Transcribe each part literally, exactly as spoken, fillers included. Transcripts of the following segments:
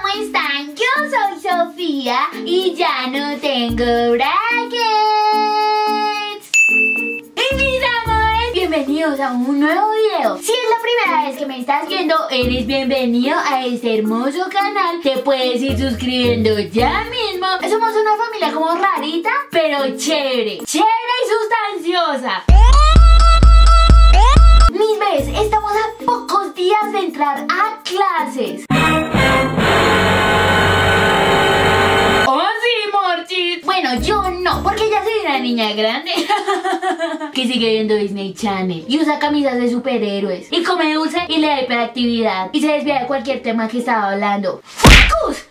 están? Yo soy Sofía y ya no tengo brackets. Y mis amores, bienvenidos a un nuevo video. Si es la primera vez que me estás viendo, eres bienvenido a este hermoso canal. Te puedes ir suscribiendo ya mismo. Somos una familia como rarita, pero chévere. Chévere y sustanciosa. Mis bebés, estamos a pocos días de entrar a clases. ¡Oh, sí, Morchis! Bueno, yo no, porque ya soy una niña grande que sigue viendo Disney Channel y usa camisas de superhéroes y come dulce y le da hiperactividad y se desvía de cualquier tema que estaba hablando. ¡Focus!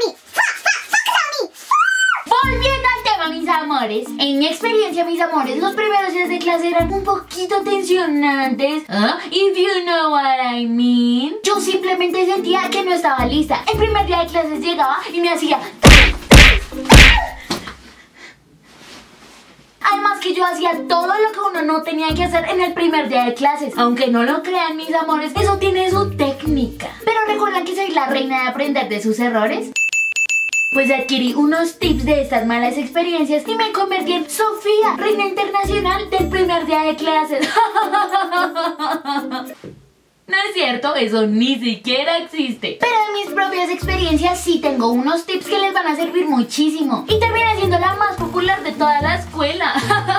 Volviendo al tema, mis amores. En mi experiencia, mis amores, los primeros días de clase eran un poquito tensionantes. ¿Ah? If you know what I mean. Yo simplemente sentía que no estaba lista. El primer día de clases llegaba y me hacía... Además que yo hacía todo lo que uno no tenía que hacer en el primer día de clases. Aunque no lo crean, mis amores, eso tiene su técnica. Pero ¿recuerdan que soy la reina de aprender de sus errores? Pues adquirí unos tips de estas malas experiencias y me convertí en Sofía, reina internacional del primer día de clases. No es cierto, eso ni siquiera existe. Pero de mis propias experiencias sí tengo unos tips que les van a servir muchísimo. Y terminé siendo la más popular de toda la escuela.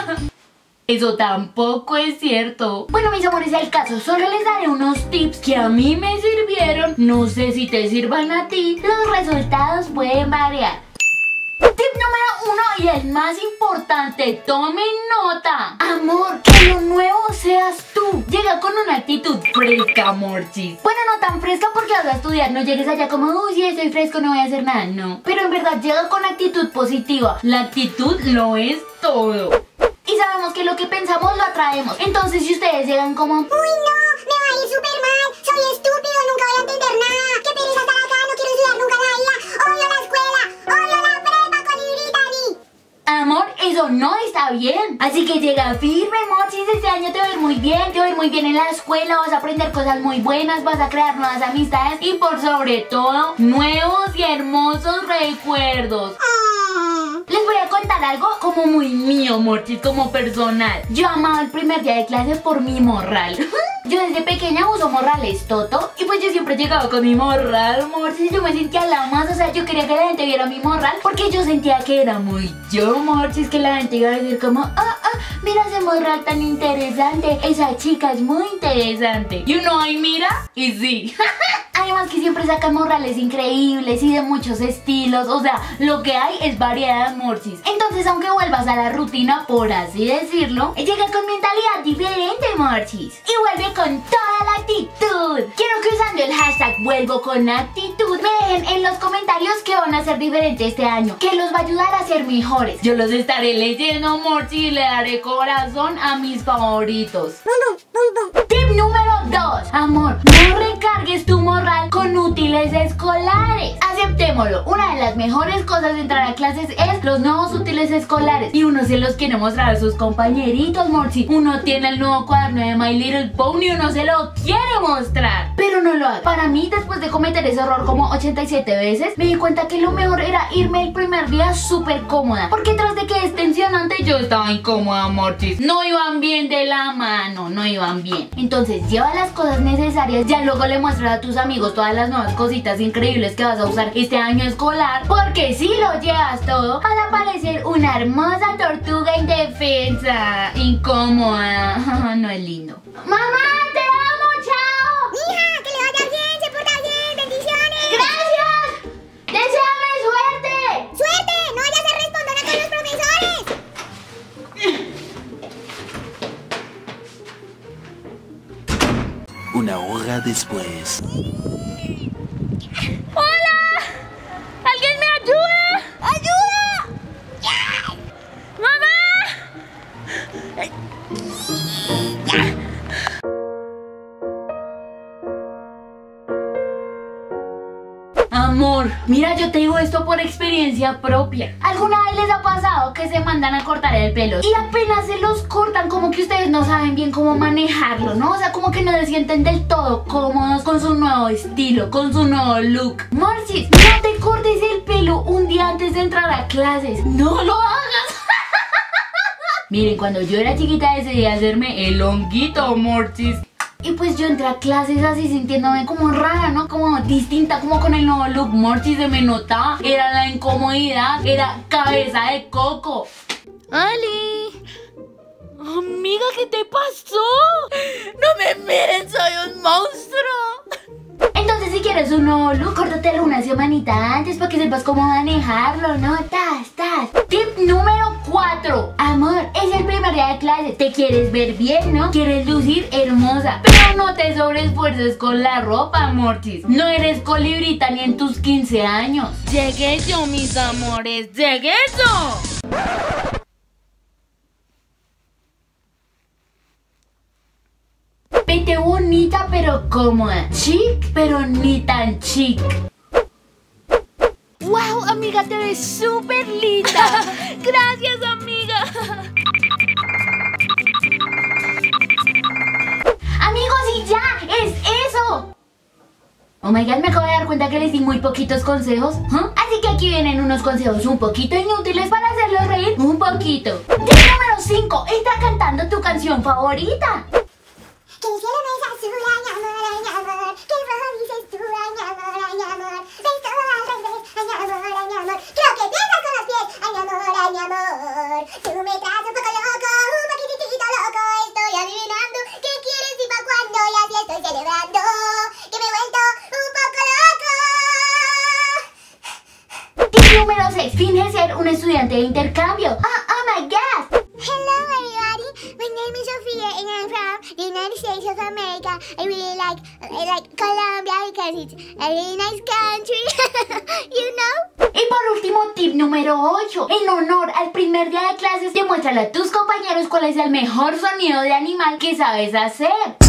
Eso tampoco es cierto. Bueno, mis amores, el caso, solo les daré unos tips que a mí me sirvieron. No sé si te sirvan a ti. Los resultados pueden variar. Tip número uno y el más importante, tomen nota. Amor, que lo nuevo seas tú. Llega con una actitud fresca, Morchis. Bueno, no tan fresca porque vas a estudiar. No llegues allá como, uy, si estoy fresco no voy a hacer nada. No, pero en verdad llega con actitud positiva. La actitud lo es todo. Y sabemos que lo que pensamos lo atraemos. Entonces si ustedes llegan como, uy, no, me va a ir súper mal, soy estúpido, nunca voy a entender nada, qué pereza estar acá, no quiero estudiar nunca en la vida, odio la escuela, odio la prepa con Ibritani. Amor, eso no está bien. Así que llega firme, Morchis, este año te va a ir muy bien, te va a ir muy bien en la escuela, vas a aprender cosas muy buenas, vas a crear nuevas amistades y por sobre todo, nuevos y hermosos recuerdos. Les voy a contar algo como muy mío, Morchis, como personal. Yo amaba el primer día de clase por mi morral. Yo desde pequeña uso morrales Toto y pues yo siempre llegaba con mi morral, Morchis. Yo me sentía la más, o sea, yo quería que la gente viera mi morral porque yo sentía que era muy yo, Morchis, que la gente iba a decir como, ah, ah, mira ese morral tan interesante, esa chica es muy interesante. Y uno ahí mira y sí. Además que siempre sacan morrales increíbles y de muchos estilos, o sea, lo que hay es variedad, Morchis. Entonces, aunque vuelvas a la rutina, por así decirlo, llega con mentalidad diferente, Morchis. Y vuelve con toda la actitud. Quiero que usando el hashtag vuelvo con actitud me dejen en los comentarios qué van a hacer diferente este año, que los va a ayudar a ser mejores. Yo los estaré leyendo, Morchis, y le daré corazón a mis favoritos. Tip número dos. Amor, no recargues tu morral con útiles escolares. Aceptémoslo, una de las mejores cosas de entrar a clases es los nuevos útiles escolares. Y uno se los quiere mostrar a sus compañeritos, Morchis. Uno tiene el nuevo cuaderno de My Little Pony y uno se lo quiere mostrar, pero no lo hace. Para mí, después de cometer ese error como ochenta y siete veces, me di cuenta que lo mejor era irme el primer día súper cómoda, porque tras de que es tensionante, yo estaba incómoda, Morchis. No iban bien de la mano, no iban bien. Entonces lleva las cosas necesarias, ya luego le muestras a tus amigos todas las nuevas cositas increíbles que vas a usar este año escolar, porque si lo llevas todo, vas a parecer una hermosa tortuga indefensa, incómoda. No es lindo. ¡Mamá, te amo! ¡Chao! ¡Mija, que le vaya bien! ¡Se porta bien! ¡Bendiciones! ¡Gracias! ¡Deséame suerte! ¡Suerte! ¡No vaya a ser respondona con los profesores! Una hora después. ¡Hola! ¿Alguien me ayuda? ¡Ayuda! ¡Mamá! Amor, mira, yo te digo esto por experiencia propia. ¿Alguna vez les ha pasado que se mandan a cortar el pelo y apenas se los cortan, como que ustedes no saben bien cómo manejarlo, ¿no? O sea, como que no se sienten del todo cómodos con su nuevo estilo, con su nuevo look. Morchis, no te cortes el pelo un día antes de entrar a clases. ¡No lo hagas! Miren, cuando yo era chiquita decidí hacerme el honguito, Morchis. Y pues yo entré a clases así sintiéndome como rara, ¿no? Como distinta, como con el nuevo look. Morchis, se me notaba. Era la incomodidad, era cabeza de coco. ¡Ali! Amiga, ¿qué te pasó? No me miren, soy un monstruo. Entonces, si quieres un nuevo look, córtatelo una semanita antes para que sepas cómo manejarlo, ¿no? Tas, tas. Tip número cuatro. Amor, es el primer día de clase. Te quieres ver bien, ¿no? Quieres lucir hermosa. Pero no te sobreesfuerces con la ropa, Morchis. No eres colibrita ni en tus quince años. Llegué yo, mis amores. Llegué yo. Vete bonita pero cómoda. Chic, pero ni tan chic. ¡Wow, amiga! Te ves súper linda. Gracias, amiga. Amigos, y ya, es eso. Oh my god, me acabo de dar cuenta que les di muy poquitos consejos, ¿huh? Así que aquí vienen unos consejos un poquito inútiles para hacerlos reír un poquito. Tip número cinco. Está cantando tu canción favorita. Que el cielo no es azul, ay amor, ay amor. Que el rojo dices tú, ay amor, ay amor. Ves todo al revés, ay amor, ay amor. Creo que piensas con los pies, ay amor, ay amor. Tú me traes un poco loco, un poquitito loco. Estoy adivinando qué quieres y pa' cuándo. Y así estoy celebrando que me he vuelto un poco loco. Tip número seis. Finge ser un estudiante de intercambio. Oh, oh my god. Hello everybody, my name is Sophia and I'm from the United States of America. I really like I like Colombia because it's a really nice country, you know? Y por último, tip número ocho. En honor al primer día de clases, demuéstrale a tus compañeros cuál es el mejor sonido de animal que sabes hacer.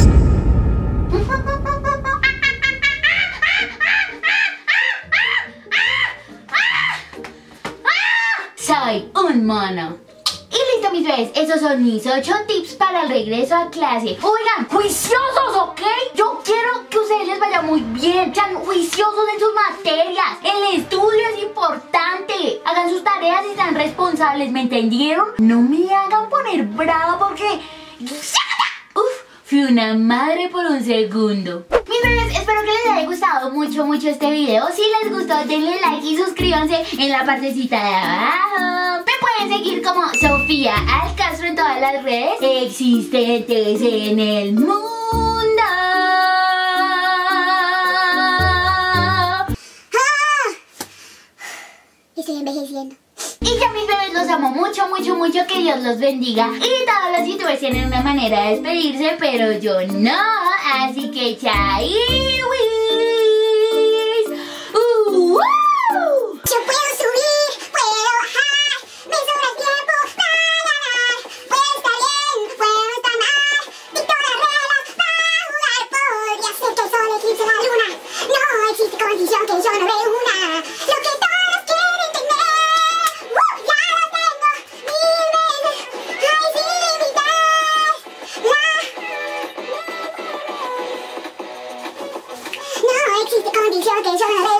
Soy un mono. Y listo, mis bebés, esos son mis ocho tips para el regreso a clase. Oigan, juiciosos, ¿ok? Yo quiero que a ustedes les vaya muy bien. Sean juiciosos en sus materias. El estudio es importante. Hagan sus tareas y sean responsables, ¿me entendieron? No me hagan poner brava porque... Uf, fui una madre por un segundo. Mis bebés, espero que les haya gustado mucho, mucho este video. Si les gustó, denle like y suscríbanse en la partecita de abajo. Me pueden seguir como Sofía Alcastro en todas las redes existentes en el mundo. Estoy envejeciendo. Y ya, mis bebés, los amo mucho, mucho, mucho. Que Dios los bendiga. Y todos los youtubers tienen una manera de despedirse, pero yo no. Así que chai. Uh, ¡Woo! Yo puedo subir, puedo bajar, me sobra tiempo para ganar. Puedo estar bien, puedo estar mal, dicto las reglas para jugar. Podría ser que el sol eclipse la luna, no existe condición que yo no reúna. Lo que todos quieren tener, ¡uh! Ya lo tengo mil veces, ay sin límites. La... No existe condición que yo no reúna.